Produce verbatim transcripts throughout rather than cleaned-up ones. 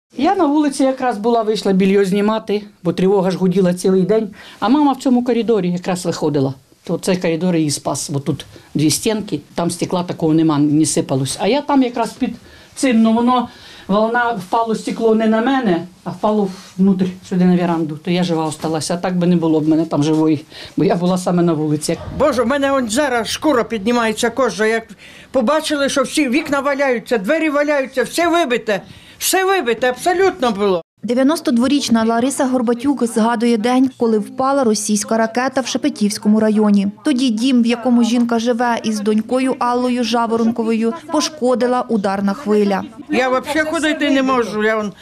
Я на вулиці якраз була, вийшла більйо знімати, бо тривога ж гуділа цілий день, а мама в цьому коридорі якраз виходила. То цей коридор її спас, бо тут дві стінки, там стекла такого нема, не сипалось. А я там якраз під цим, ну воно, волна впало стекло не на мене, а впало внутрь, сюди на веранду. То я жива осталася, а так би не було б мене там живої, бо я була саме на вулиці. Боже, в мене он зараз шкура піднімається, кожа, як побачили, що всі вікна валяються, двері валяються, все вибите, все вибите, абсолютно було. дев'яностодворічна Лариса Горбатюк згадує день, коли впала російська ракета в Шепетівському районі. Тоді дім, в якому жінка живе із донькою Аллою Жаворонковою, пошкодила ударна хвиля. Я взагалі ходити не можу, я вон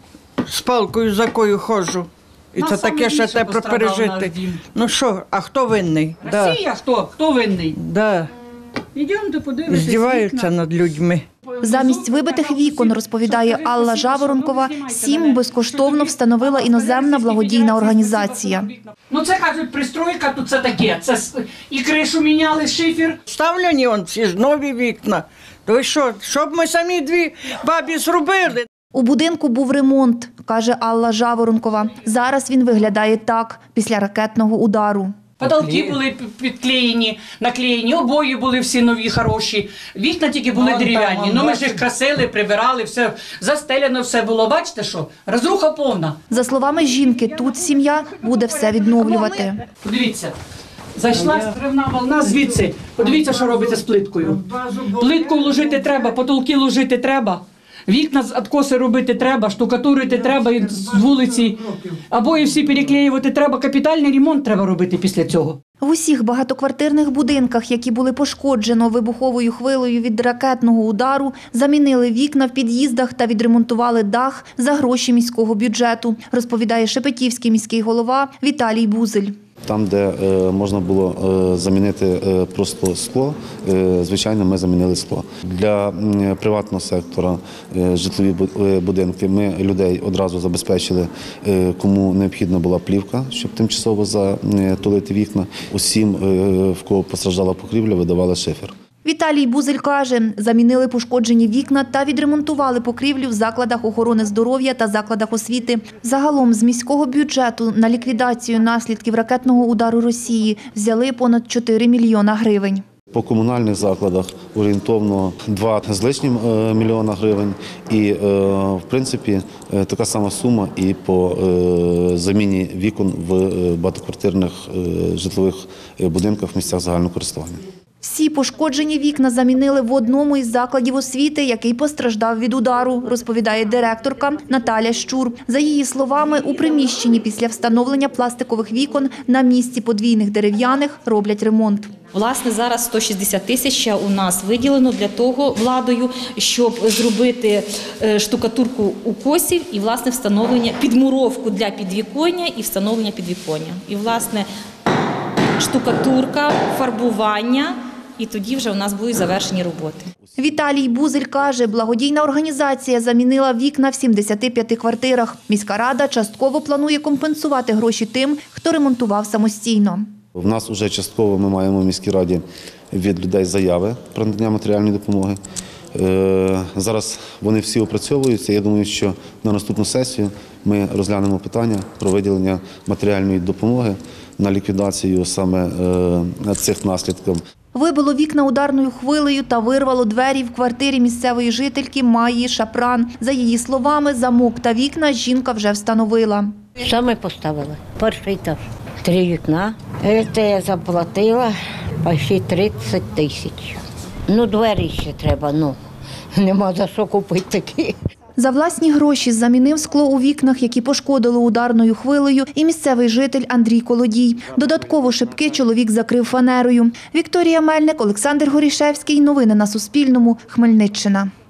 з палкою за кою ходжу. І це таке ще треба пережити. Ну що, а хто винний? Росія хто? Хто винний? Да. Ідемте подивитися. Здіваються над людьми. Замість вибитих вікон, розповідає Алла Жаворонкова, сім безкоштовно встановила іноземна благодійна організація. Ну це, кажуть, пристройка, тут це таке. Це і кришу міняли, шифер. Ставлені он всі ж нові вікна. То що, щоб ми самі дві бабі зробили? У будинку був ремонт, каже Алла Жаворонкова. Зараз він виглядає так, після ракетного удару. Потолки були підклеєні, наклеєні, обої були всі нові, хороші. Вікна тільки були дерев'яні. Ну ми ж їх красили, прибирали, все застеляно все було. Бачите що? Розруха повна. За словами жінки, тут сім'я буде все відновлювати. Подивіться, зайшла зривна волна звідси. Подивіться, що робиться з плиткою. Плитку ложити треба, потолки ложити треба. Вікна з откоси робити треба, штукатурити треба з вулиці, обої всі переклеювати треба, капітальний ремонт треба робити після цього. В усіх багатоквартирних будинках, які були пошкоджено вибуховою хвилею від ракетного удару, замінили вікна в під'їздах та відремонтували дах за гроші міського бюджету, розповідає Шепетівський міський голова Віталій Бузель. Там, де е, можна було е, замінити е, просто скло, е, звичайно, ми замінили скло. Для е, приватного сектора, е, житлові будинки, ми людей одразу забезпечили, е, кому необхідна була плівка, щоб тимчасово затулити вікна. Усім, е, в кого постраждала покрівля, видавали шифер. Віталій Бузель каже, замінили пошкоджені вікна та відремонтували покрівлю в закладах охорони здоров'я та закладах освіти. Загалом з міського бюджету на ліквідацію наслідків ракетного удару Росії взяли понад чотири мільйона гривень. По комунальних закладах орієнтовно два з лишнім мільйона гривень. І, в принципі, така сама сума і по заміні вікон в багатоквартирних житлових будинках в місцях загального користування. Всі пошкоджені вікна замінили в одному із закладів освіти, який постраждав від удару, розповідає директорка Наталя Щур. За її словами, у приміщенні після встановлення пластикових вікон на місці подвійних дерев'яних роблять ремонт. Власне, зараз сто шістдесят тисяч у нас виділено для того владою, щоб зробити штукатурку укосів і, власне, встановлення, підмуровку для підвіконня і встановлення підвіконня. І, власне, штукатурка, фарбування, і тоді вже у нас будуть завершені роботи. Віталій Бузель каже, благодійна організація замінила вікна в сімдесяти п'яти квартирах. Міська рада частково планує компенсувати гроші тим, хто ремонтував самостійно. У нас вже частково ми маємо в міській раді від людей заяви про надання матеріальної допомоги. Зараз вони всі опрацьовуються. Я думаю, що на наступну сесію ми розглянемо питання про виділення матеріальної допомоги на ліквідацію саме цих наслідків. Вибило вікна ударною хвилею та вирвало двері в квартирі місцевої жительки Майї Шапран. За її словами, замок та вікна жінка вже встановила. Що ми поставили? Перший етаж. Три вікна. Це я заплатила майже тридцять тисяч. Ну, двері ще треба, ну, нема за що купити такі. За власні гроші замінив скло у вікнах, які пошкодили ударною хвилею, і місцевий житель Андрій Колодій. Додатково шибки чоловік закрив фанерою. Вікторія Мельник, Олександр Горішевський. Новини на Суспільному. Хмельниччина.